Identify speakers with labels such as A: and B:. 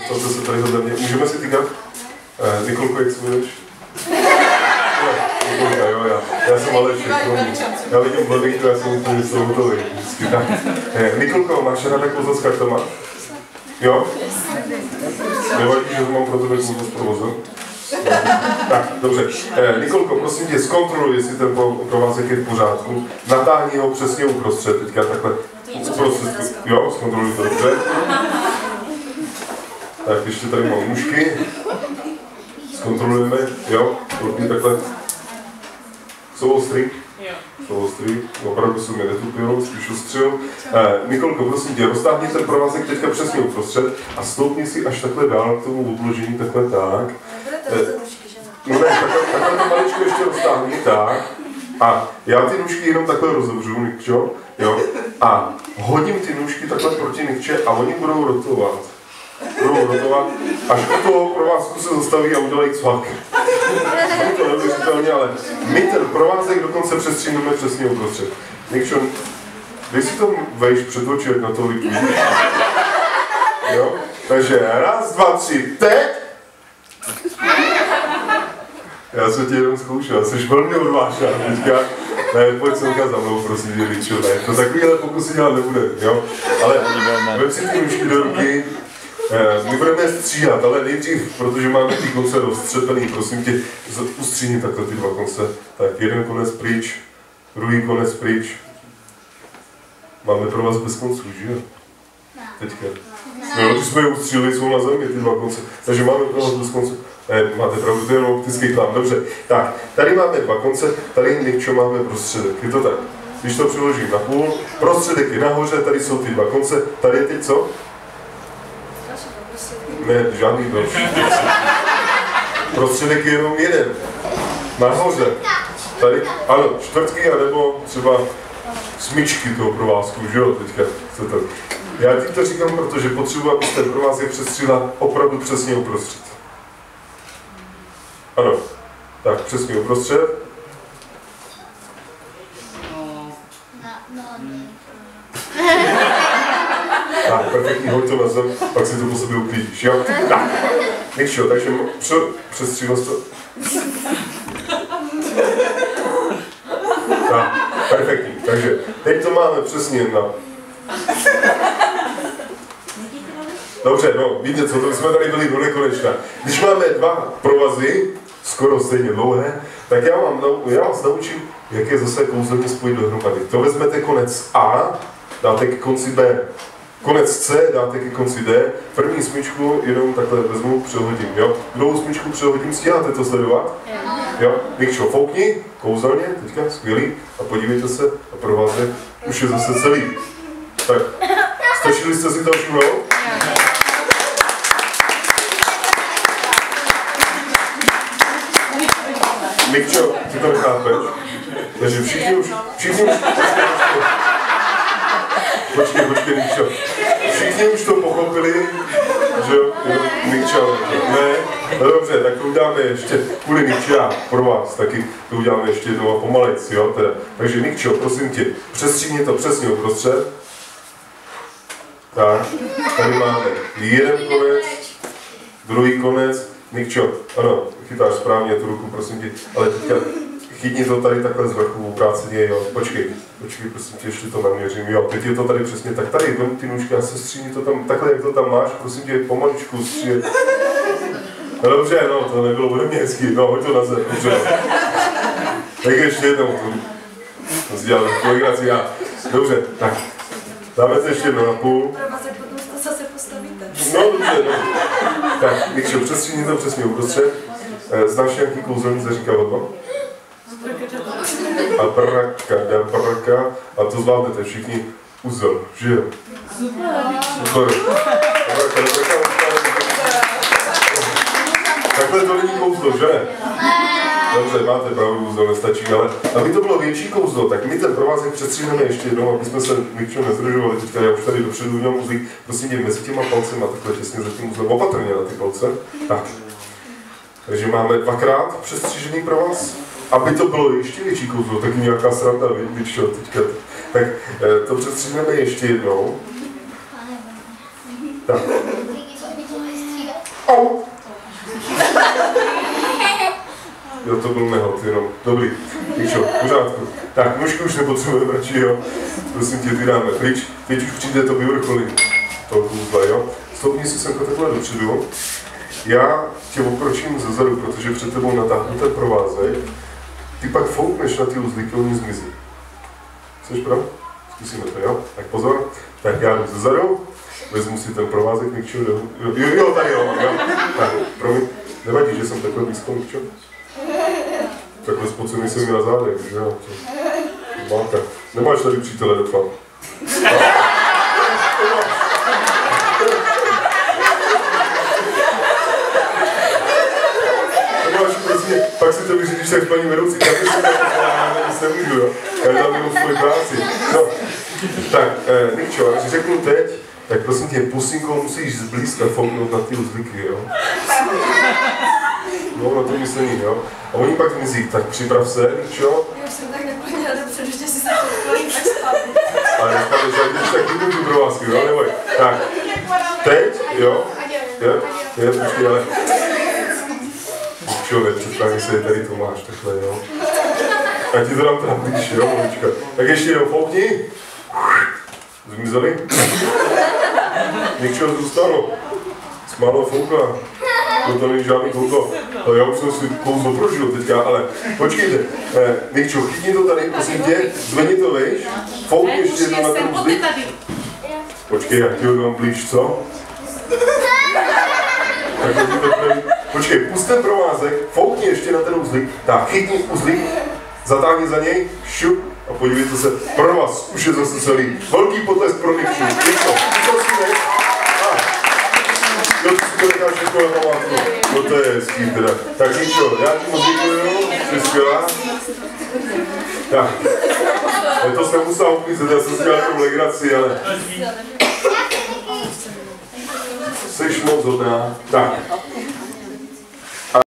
A: to se tady vedle mě. Můžeme si týkat? Nikolko, jak se jmenuješ? Nikolka, jo, já jsem Aleš, já vidím blbý, já jsem úplně z toho hotový. Nikolko, máš ráda kouzla s kartama? Jo? Nevadí, že mám pro tebe kouzla s provozem? Tak, dobře. Nikolko, prosím tě, zkontroluj, jestli ten provázek je v pořádku. Natáhni ho přesně uprostřed, teďka takhle. Uprostřed, jo, zkontroluj to dobře. Tak, ještě tady mám nůžky. Zkontrolujeme, jo, ruky takhle. Jsou ostrý? Jsou ostrý, opravdu se mi netupil, spíš ostřil. Nikolko, prosím tě, roztáhni ten provázek teďka přesně uprostřed a stoupni si až takhle dál k tomu obložení, takhle tak. No ne, takhle to maličko ještě roztáhni, tak. A já ty nůžky jenom takhle rozevřu, Nikčo, jo. A hodím ty nůžky takhle proti Nikče a oni budou rotovat. Až u toho provázku se zastaví a udělají cvak. Je to neuvěřitelně, ale my ten provázek dokonce přestříneme přesně uprostřed. Nikčo, dej si to vejš před oči, jak na to vidíš. Jo? Takže raz, dva, tři, teď! Já jsem tě jenom zkoušel, jsi velmi odvážná teďka. Ne, pojď semka za mnou, prosím tě, Nikčo, ne. To takovýhle pokusy dělat nebude, jo? Ale vem si ty nůžky do ruky. My budeme stříhat, ale nejdřív, protože máme ty konce rozstřepený, prosím tě, ustříhni takhle ty dva konce. Tak, jeden konec pryč, druhý konec pryč. Máme pro vás bez konců, že jo? Teďka. No, když jsme je ustříhli, jsou na zemi ty dva konce. Takže máme pro vás bez konců. Máte pravdu, to je jenom optický plán, dobře. Tak, tady máme dva konce, tady Nikčo máme prostředek, je to tak. Když to přiložím na půl, prostředek je nahoře, tady jsou ty dva konce, tady je teď co? Ne, žádný další. Prostředek je jenom jeden. Nahoře. Tady, ano, čtvrtky, anebo třeba smyčky toho provázku, že jo, teďka chcete. Já ti to říkám, protože potřebuji, abys ten provázek přestříhla opravdu přesně uprostřed. Ano, tak přesně uprostřed. Tak, perfektní, hoď to na zem, pak si to po sobě uklidíš, jo? Tak, Nikčo, takže přestříhla to. Tak, perfektní, takže teď to máme přesně na... Dobře, no, víte co, to jsme tady byli do nekonečna. Když máme dva provazy, skoro stejně dlouhé, tak já vás naučím, jak je zase kouzelně spojit dohromady. To vezmete konec A, dáte k konci B. Konec C dáte ke konci D, první smyčku jenom takhle vezmu, přehodím, jo? Druhou smyčku přehodím, stíháte to sledovat? Jo? Nikčo, foukni, kouzelně, teďka, skvělý, a podívejte se, a provázek už je zase celý. Tak, stačili jste si to všimnout? Nikčo, ty to nechápeš? Takže všichni už... Počkej, Nikčo. Všichni už to pochopili, že jo, Nikčo, ne? No dobře, tak to uděláme ještě, kvůli Nikča, pro vás, taky to uděláme ještě jednou a pomalejc, jo, teda. Takže Nikčo, prosím tě, přestříhni to přesně uprostřed. Tak, tady máme jeden konec, druhý konec, Nikčo, ano, chytáš správně tu ruku, prosím tě, ale teďka chytni to tady takhle z vrchu obráceně, jo, počkej, prosím tě, ještě to naměřím, jo, teď je to tady přesně tak, tady, vem ty nůžky a se stříhni to tam, takhle, jak to tam máš, prosím tě, pomaličku stříhni. No dobře, no, to nebylo ode mě hezký, no, hoď to na zem, dobře, no. Tak ještě jednou, to sdělal, kolikraci já, dobře, tak, dáme to ještě jednou na půl.
B: Zase postavíte.
A: No dobře, no. Tak, Nikčo, přestříhni to přesně uprostřed. Znáš nějaký kouzelný zaříkavadlo? Abracadabra, a to zvládnete všichni uzel, že jo? Super. Takhle to není kouzlo, že ne? Dobře, máte pravdu, uzel nestačí, ale aby to bylo větší kouzlo, tak my ten provázek přestříhneme ještě jednou, aby jsme se Nikčo nezdržovali. Teďka já už tady dopředu udělám uzlík, prosím tě, mezi těma palcema, takhle těsně za tím uzlem, opatrně na ty palce. Tak. Takže máme dvakrát přestřížený provaz. Aby to bylo ještě větší kouzlo, tak nějaká sranda, víš čo, teďka. Tak to přestříhneme ještě jednou. Tak. Au! Jo, to byl nehod, jenom. Dobrý. Píčo, v pořádku. Tak, nůžky už nepotřebujeme radši, jo. Prosím tě, ty dáme pryč. Teď už přijde to vyvrcholení toho kouzla, jo. Stopni si semka takhle dopředu. Já tě okročím zezadu, protože před tebou natáhnu ten provázek. Ty pak foukneš na ty uzlíky, oni zmizí. Chceš prav? Zkusíme to, jo? Tak pozor. Tak já jdu zezadu. Vezmu si ten provázek, Nikčo. Jo, tady jo. Tak, promiň. Nevadí, že jsem takhle blízko, Nikčo? Takhle spocený jsem mi na zádech, že jo? Máte. Nemáš tady přítele, doufám. Prostě, pak si to vyřídíš tak s paní vedoucí, tak si nemůžu, jo. Já dám jenom svoji práci. No, tak, Nikčo, když řeknu teď, tak prosím tě, pusinkou musíš zblízka fouknout na ty uzlíky, jo. No, na to myslení, jo. A oni pak mizí, tak připrav se, Nikčo.
B: Já už jsem tak neplnila dopředu, že si se podkolím, tak spadne.
A: Ale nespadneš, jak když tak jdu tu provázku, jo, neboj. Tak, teď, jo. Je, počkej, ale... Nikčo, nepředstavím se, tady to máš, takhle, jo. A ti to dám tam blíž, jo, malička. Tak ještě jednou foukni. Zmizeli. Nikčo zůstalo. Smálo foukla. To není žádný kouzlo. Ale já už jsem si kouzlo prožil teďka, ale počkejte. Nikčo, chytni to tady, prosím tě, zvedni to vejš. Foukni ještě jednou na ten uzlík. Počkej, já ti ho dám blíž, co? Tak to tady. Počkej, pust ten provázek, foukni ještě na ten uzlík. Tak, chytni uzlík, zatáhni za něj, šup a podívejte se, provaz už je zase celý. Velký potlesk pro Nikču. Nikčo, co si nech? Jo, ty si to necháš všechno na památku. No to je hezký teda. Tak Nikčo, já ti moc děkuju, jsi skvělá. Tak, to jsem musel uklízet, já jsem si dělal takovou legraci, ale... Jseš moc hodná. Tak.